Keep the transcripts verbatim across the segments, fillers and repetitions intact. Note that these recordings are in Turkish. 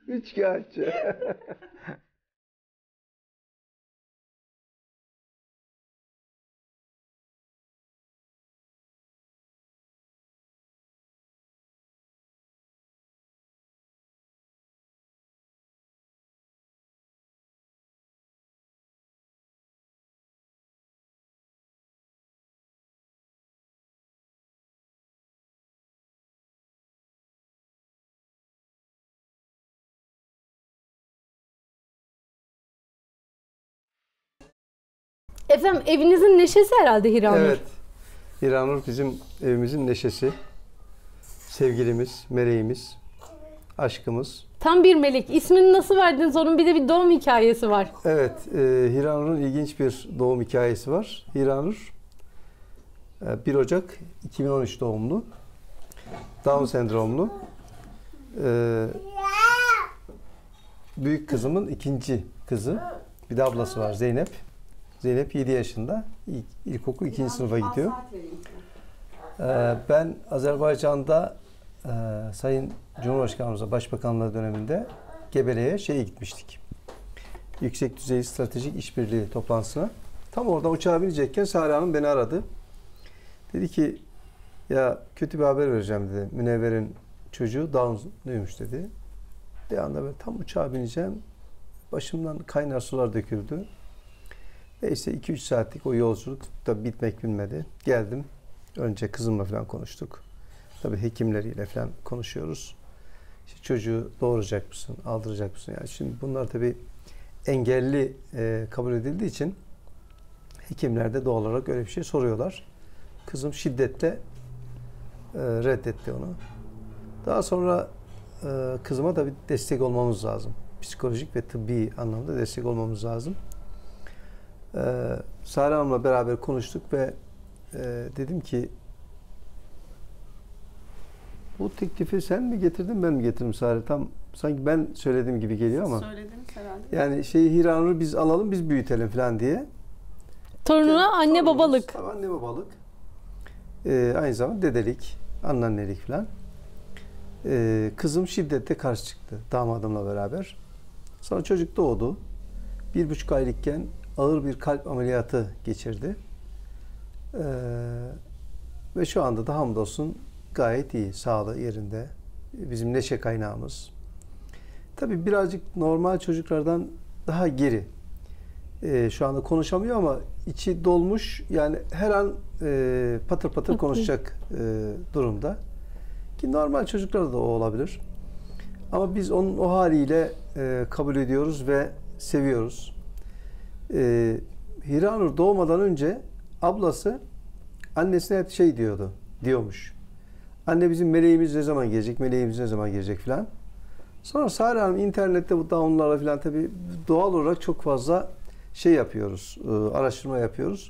Üçkağıtçı. Efendim evinizin neşesi herhalde Hiranur. Evet. Hiranur bizim evimizin neşesi. Sevgilimiz, meleğimiz, aşkımız. Tam bir melek. İsmini nasıl verdiniz? Onun bir de bir doğum hikayesi var. Evet, e, Hiranur'un ilginç bir doğum hikayesi var. Hiranur e, bir Ocak iki bin on üç doğumlu. Down sendromlu. E, büyük kızımın ikinci kızı. Bir de ablası var Zeynep. Zeynep yedi yaşında. İlk, ilkokul ikinci sınıfa gidiyor. E, ben Azerbaycan'da e, Sayın Cumhurbaşkanımıza Başbakanlığı döneminde Gebele'ye şeye gitmiştik. Yüksek düzey stratejik işbirliği toplantısına. Tam oradan uçağa binecekken Sare Hanım beni aradı. Dedi ki ya kötü bir haber vereceğim dedi. Münevver'in çocuğu Down'luymuş dedi. Bir anda ben tam uçağa bineceğim. Başımdan kaynar sular döküldü. Neyse iki üç saatlik o yolculuk da bitmek bilmedi. Geldim. Önce kızımla falan konuştuk. Tabii hekimleriyle falan konuşuyoruz. İşte çocuğu doğuracak mısın, aldıracak mısın? Yani şimdi bunlar tabii engelli e, kabul edildiği için hekimler de doğal olarak öyle bir şey soruyorlar. Kızım şiddetle e, reddetti onu. Daha sonra e, kızıma da bir destek olmamız lazım. Psikolojik ve tıbbi anlamda destek olmamız lazım. E, Sare Hanım'la beraber konuştuk ve e, dedim ki bu teklifi sen mi getirdin, ben mi getirdim Sare? Tam sanki ben söylediğim gibi geliyor ama. Söylediniz herhalde. Yani şeyi Hiranur'u biz alalım, biz büyütelim falan diye. Torununa Yani, anne torunumuz, babalık. Tabii anne babalık. Ee, aynı zamanda dedelik, anneannelik falan. Ee, kızım şiddette karşı çıktı damadımla beraber. Sonra çocuk doğdu. Bir buçuk aylıkken ağır bir kalp ameliyatı geçirdi. Ee, ve şu anda da hamdolsun gayet iyi, sağlığı yerinde. Bizim neşe kaynağımız. Tabii birazcık normal çocuklardan daha geri. Ee, şu anda konuşamıyor ama içi dolmuş. Yani her an e, patır patır konuşacak e, durumda. Ki normal çocuklarda da o olabilir. Ama biz onun o haliyle e, kabul ediyoruz ve seviyoruz. E, Hiranur doğmadan önce ablası annesine hep şey diyordu, diyormuş. Anne bizim meleğimiz ne zaman gelecek, meleğimiz ne zaman gelecek filan. Sonra Sare Hanım internette bu downlarla filan tabii doğal olarak çok fazla şey yapıyoruz, araştırma yapıyoruz.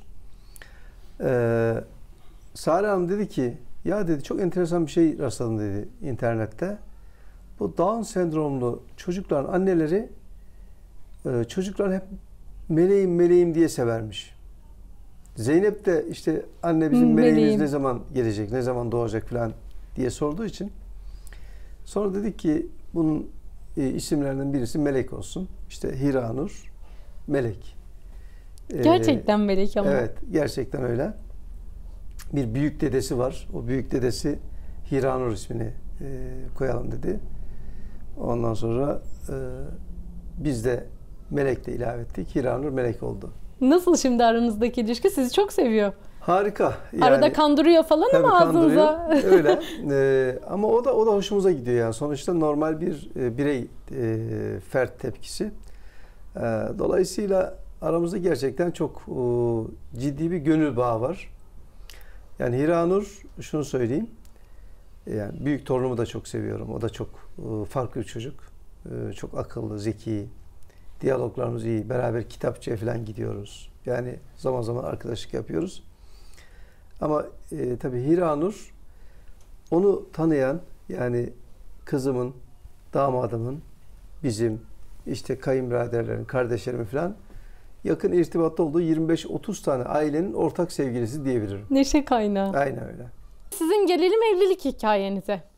Ee, Sare Hanım dedi ki, ya dedi çok enteresan bir şey rastladım dedi internette. Bu Down sendromlu çocukların anneleri çocuklar hep meleğim meleğim diye severmiş. Zeynep de işte anne bizim meleğimiz Meleğim. ne zaman gelecek, ne zaman doğacak filan diye sorduğu için sonra dedik ki bunun e, isimlerinden birisi Melek olsun. İşte Hiranur, Melek. Ee, Gerçekten melek ama. Evet, gerçekten öyle. Bir büyük dedesi var. O büyük dedesi Hiranur ismini e, koyalım dedi. Ondan sonra e, biz de Melek de ilave ettik. Hiranur Melek oldu. Nasıl şimdi aranızdaki ilişki? Sizi çok seviyor. Harika. Yani, Arada kandırıyor falan tabii ama ağzınıza. kandırıyor. Öyle. Ee, ama o da o da hoşumuza gidiyor yani. Sonuçta normal bir e, birey e, fert tepkisi. E, dolayısıyla aramızda gerçekten çok e, ciddi bir gönül bağı var. Yani Hiranur, şunu söyleyeyim. Yani büyük torunumu da çok seviyorum. O da çok e, farklı bir çocuk. E, çok akıllı, zeki. Diyaloglarımız iyi. Beraber kitapçıya falan gidiyoruz. Yani zaman zaman arkadaşlık yapıyoruz. Ama e, tabii Hiranur onu tanıyan, yani kızımın, damadımın, bizim, işte kayınbiraderlerin, kardeşlerimin falan yakın irtibatta olduğu yirmi beş otuz tane ailenin ortak sevgilisi diyebilirim. Neşe kaynağı. Aynen öyle. Sizin gelelim evlilik hikayenize.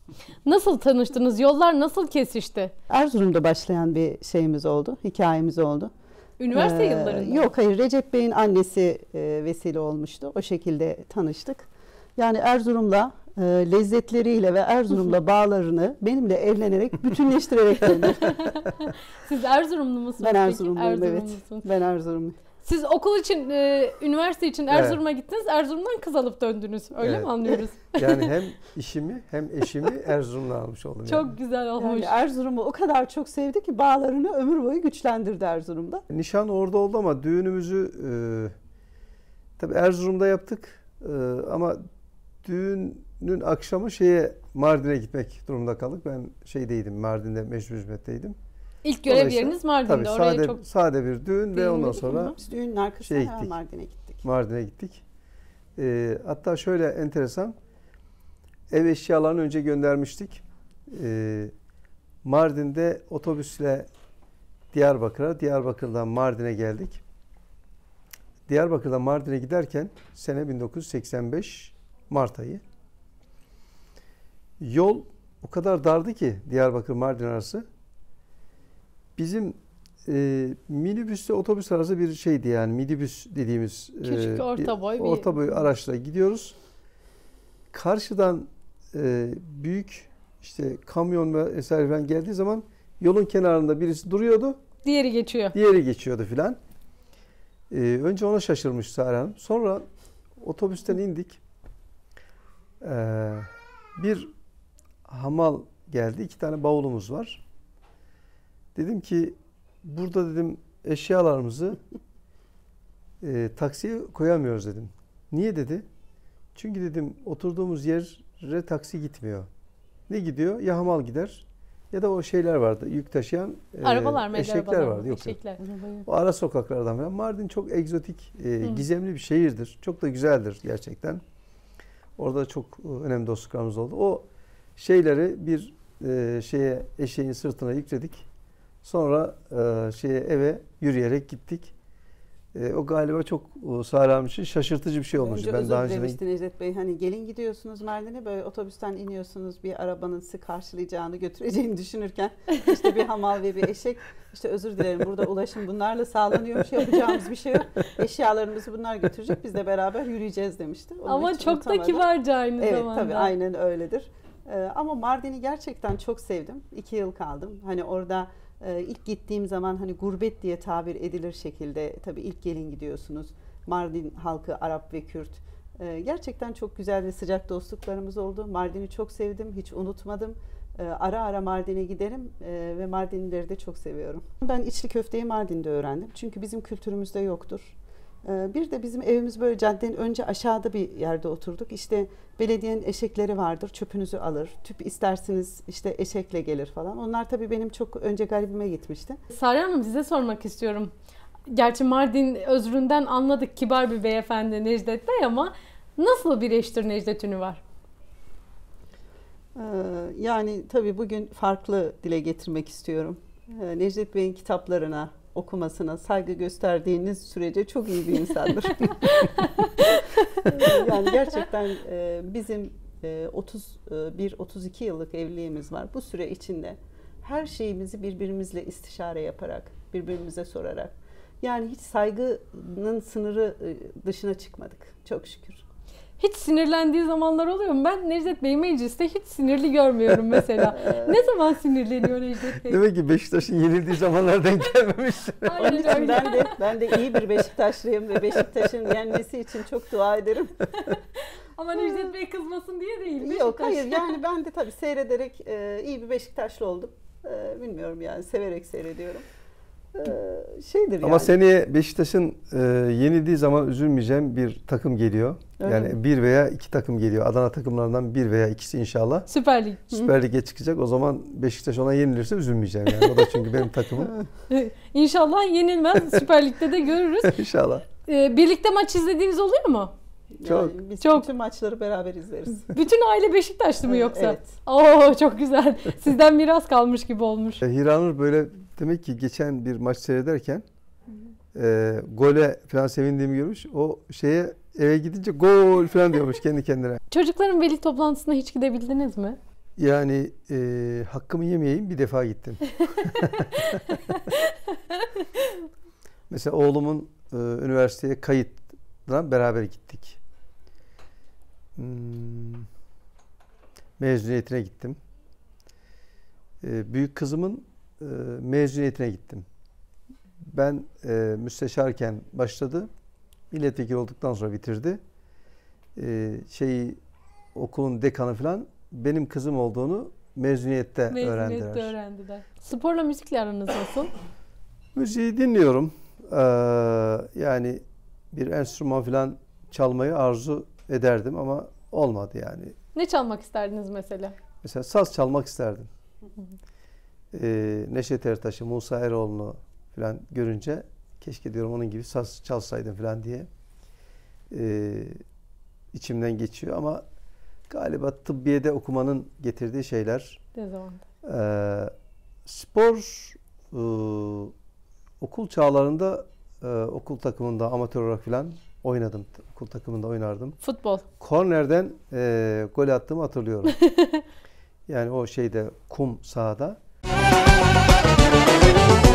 Nasıl tanıştınız? Yollar nasıl kesişti? Erzurum'da başlayan bir şeyimiz oldu, hikayemiz oldu. Üniversite Ee, yıllarında. Yok hayır, Recep Bey'in annesi e, vesile olmuştu. O şekilde tanıştık. Yani Erzurum'la e, lezzetleriyle ve Erzurum'la bağlarını benimle evlenerek bütünleştirerek döndü. Siz Erzurumlu musunuz? Ben peki? Erzurumluyum, evet. Erzurumlusunuz. Ben Erzurumluyum. Siz okul için, e, üniversite için Erzurum'a gittiniz. Erzurum'dan kız alıp döndünüz. Öyle Evet. mi anlıyoruz? Yani hem işimi hem eşimi Erzurum'da almış oldum. Çok yani. güzel olmuş. Yani Erzurum'u o kadar çok sevdi ki bağlarını ömür boyu güçlendirdi Erzurum'da. Nişan orada oldu ama düğünümüzü e, tabii Erzurum'da yaptık. E, ama düğünün akşamı şeye Mardin'e gitmek durumunda kaldık. Ben şeydeydim, Mardin'de meşhur hizmetteydim. İlk görev Dolayısıyla- yeriniz Mardin'de. Tabii Oraya sade, çok sade bir düğün ve ondan sonra Biz düğünün arkasına Şeye hemen gittik. Mardin'e gittik. Mardin'e gittik. E, hatta şöyle enteresan, ev eşyalarını önce göndermiştik. E, Mardin'de otobüsle Diyarbakır'a, Diyarbakır'dan Mardin'e geldik. Diyarbakır'dan Mardin'e giderken sene bin dokuz yüz seksen beş Mart ayı. Yol o kadar dardı ki Diyarbakır-Mardin arası. Bizim e, minibüsle otobüs arası bir şeydi, yani minibüs dediğimiz Küçük, e, orta boy bir- orta boy araçla gidiyoruz. Karşıdan e, büyük işte kamyon ve vesaire falan geldiği zaman yolun kenarında birisi duruyordu, diğeri geçiyor. diğeri geçiyordu filan. Ee, önce ona şaşırmış Sare Hanım. Sonra otobüsten indik. Ee, bir hamal geldi. İki tane bavulumuz var. Dedim ki burada dedim eşyalarımızı e, taksiye koyamıyoruz dedim. Niye dedi? Çünkü dedim oturduğumuz yere taksi gitmiyor. Ne gidiyor? Ya hamal gider ya da o şeyler vardı. Yük taşıyan e, Arabalar mı? eşekler Arabalar mı? vardı. Yok, yok. Eşekler. O ara sokaklardan falan. Mardin çok egzotik, e, gizemli bir şehirdir. Çok da güzeldir gerçekten. Orada çok e, önemli dostluklarımız oldu. O şeyleri bir e, şeye eşeğin sırtına yükledik. Sonra e, şeye eve yürüyerek gittik. E, o galiba çok e, Sare Hanım için şaşırtıcı bir şey olmuştu. Önce Ben özür daha önce dilemişti Necdet Bey. Hani gelin gidiyorsunuz Mardin'e, böyle otobüsten iniyorsunuz, bir arabanın sizi karşılayacağını, götüreceğini düşünürken işte bir hamal ve bir eşek, işte özür dilerim burada ulaşım bunlarla sağlanıyormuş, yapacağımız bir şey yok. Eşyalarımızı bunlar götürecek, biz de beraber yürüyeceğiz demişti. Onun Ama hiç çok da unutamadım. kibarca aynı Evet zamanda. tabii aynen öyledir. Ee, ama Mardin'i gerçekten çok sevdim. İki yıl kaldım. Hani orada e, ilk gittiğim zaman hani gurbet diye tabir edilir şekilde, tabii ilk gelin gidiyorsunuz. Mardin halkı Arap ve Kürt. Ee, gerçekten çok güzel ve sıcak dostluklarımız oldu. Mardin'i çok sevdim, hiç unutmadım. Ee, ara ara Mardin'e giderim e, ve Mardinlileri de çok seviyorum. Ben içli köfteyi Mardin'de öğrendim. Çünkü bizim kültürümüzde yoktur. Bir de bizim evimiz böyle caddenin önce aşağıda bir yerde oturduk. İşte belediyenin eşekleri vardır, çöpünüzü alır. Tüp isterseniz işte eşekle gelir falan. Onlar tabii benim çok önce garibime gitmişti. Sare Hanım, size sormak istiyorum. Gerçi Mardin özründen anladık, kibar bir beyefendi Necdet Bey, ama nasıl bir eştir Necdet Ünüvar? Yani tabii bugün farklı dile getirmek istiyorum. Necdet Bey'in kitaplarına, okumasına saygı gösterdiğiniz sürece çok iyi bir insandır. Yani gerçekten bizim otuz bir otuz iki yıllık evliliğimiz var. Bu süre içinde her şeyimizi birbirimizle istişare yaparak, birbirimize sorarak, yani hiç saygının sınırı dışına çıkmadık çok şükür. Hiç sinirlendiği zamanlar oluyor mu? Ben Necdet Bey'i mecliste hiç sinirli görmüyorum mesela. Ne zaman sinirleniyor Necdet Bey? demek ki Beşiktaş'ın yenildiği zamanlardan gelmemiş. Onun için ben de ben de iyi bir Beşiktaşlıyım ve Beşiktaş'ın yenmesi için çok dua ederim. Ama Necdet Bey kızmasın diye değil. Yok Beşiktaş. hayır, yani ben de tabii seyrederek e, iyi bir Beşiktaşlı oldum. E, bilmiyorum yani, severek seyrediyorum. E, şeydir Ama yani. seneye Beşiktaş'ın e, yenildiği zaman üzülmeyeceğim bir takım geliyor. Öyle yani mi? bir veya iki takım geliyor. Adana takımlarından bir veya ikisi inşallah Süper Lig. Süper Lig'e çıkacak. O zaman Beşiktaş ona yenilirse üzülmeyeceğim yani. O da çünkü benim takımım. İnşallah yenilmez. Süper Lig'de de görürüz. İnşallah. Ee, birlikte maç izlediğiniz oluyor mu? Yani Çok. biz Çok. bütün maçları beraber izleriz. Bütün aile Beşiktaşlı mı yoksa? Evet. Oo, çok güzel. Sizden miras kalmış gibi olmuş. E, Hiranur böyle demek ki geçen bir maç seyrederken e, gole falan sevindiğimi görmüş. O şeye eve gidince gol falan diyormuş kendi kendine. Çocukların veli toplantısına hiç gidebildiniz mi? Yani e, hakkımı yemeyeyim, bir defa gittim. Mesela oğlumun e, üniversiteye kayıtla beraber gittik. Hmm, mezuniyetine gittim. E, büyük kızımın e, mezuniyetine gittim. Ben e, müsteşarken başladı. Milletvekili olduktan sonra bitirdi. E, şeyi okulun dekanı falan benim kızım olduğunu mezuniyette, Mezuniyette öğrendiler. öğrendiler. Sporla müzikle aranız nasıl? Müziği dinliyorum. Ee, yani bir enstrüman falan çalmayı arzu ederdim ama olmadı yani. Ne çalmak isterdiniz mesela? Mesela saz çalmak isterdim. Ee, Neşet Ertaş'ı, Musa Eroğlu'nu falan görünce keşke diyorum onun gibi saz çalsaydım falan diye ee, içimden geçiyor ama galiba tıbbiyede okumanın getirdiği şeyler. Dezavantaj. Ee, spor e, okul çağlarında e, okul takımında amatör olarak falan oynadım. Okul takımında oynardım. Futbol. Kornerden e, gol attığımı hatırlıyorum. Yani o şeyde kum sahada.